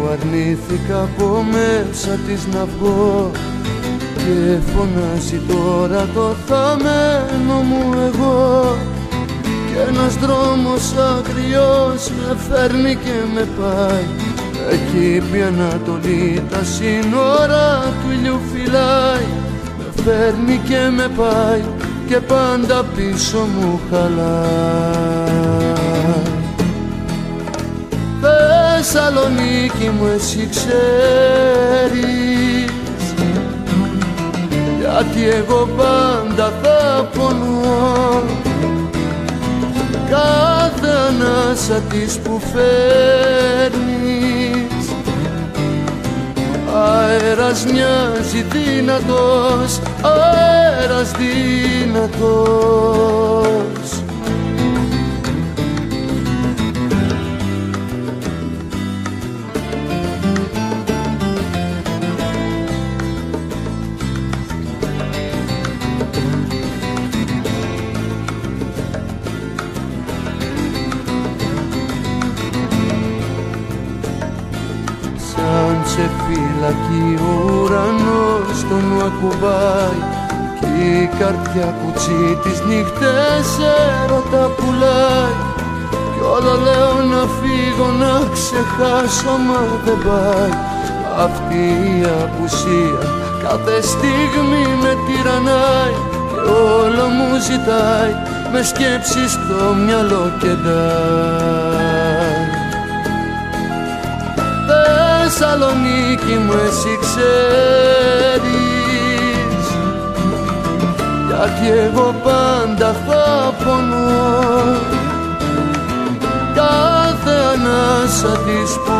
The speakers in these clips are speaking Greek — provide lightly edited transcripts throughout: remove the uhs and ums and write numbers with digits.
αρνήθηκα από μέσα της να βγω και φωνάζει τώρα το θαμένο μου εγώ. Κι ένας δρόμος αγριός με φέρνει και με πάει εκεί που η Ανατολή τα σύνορα του ήλιου φυλάει. Με φέρνει και με πάει και πάντα πίσω μου χαλάει. Θεσσαλονίκη μου εσύ ξέρεις, γιατί εγώ πάντα θα πονώ κάθε ανάσα της που φέρνεις. Αέρας μοιάζει δυνατός, αέρας δυνατός. Σε φυλακή ο ουρανός τον νου ακουμπάει κι η καρδιά κουτσί τις νύχτες έρωτα πουλάει. Κι όλο λέω να φύγω να ξεχάσω μα δεν πάει. Αυτή η απουσία κάθε στιγμή με τυραννάει και όλο μου ζητάει με σκέψεις στο μυαλό κεντάει. Θεσσαλονίκη μου εσύ ξέρεις, γιατί εγώ πάντα θα πονώ κάθε ανάσα της που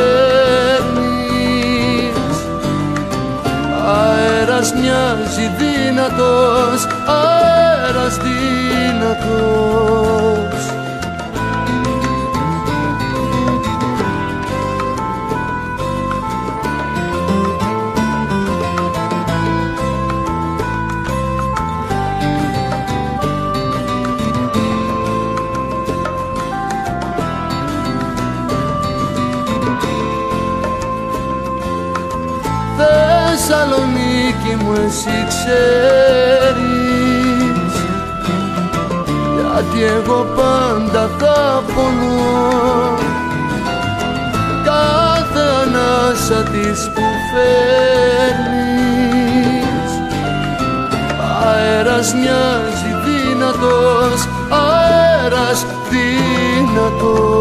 φέρνεις. Αέρας μοιάζει δυνατός, αέρας δυνατός. Θεσσαλονίκη μου εσύ ξέρεις, γιατί εγώ πάντα θα πονώ κάθε ανάσα της που φέρνεις. Αέρας μοιάζει δυνατός, αέρας δυνατός.